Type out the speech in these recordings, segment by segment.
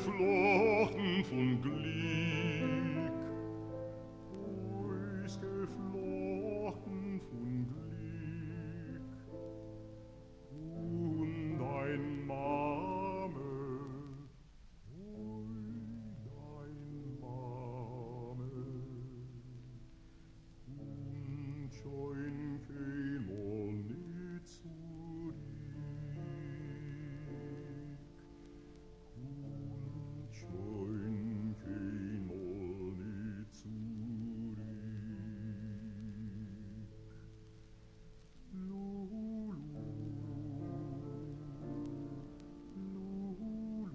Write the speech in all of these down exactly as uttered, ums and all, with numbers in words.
geflochten von Glück, ausgeflochten von Glück, und ein Mame, und ein Mame, und schon käme nicht zurück. Schön käme nicht zurück. Lulu, Lulu,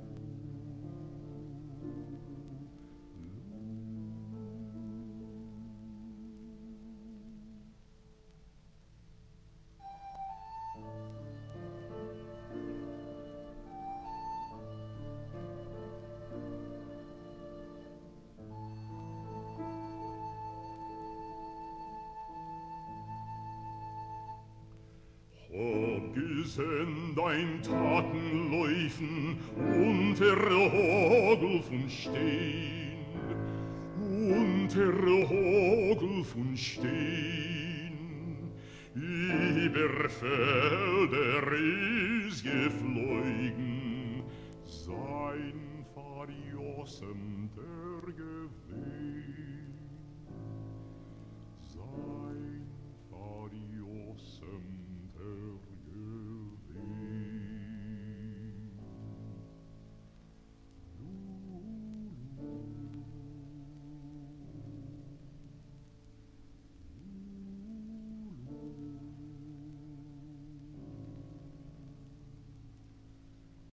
Hab gesehen dein Tatenläufen unter der Hagel von Steen, unter der Hagel von Steen. Über Felder ist geflogen, sein verjossen der Gewehr.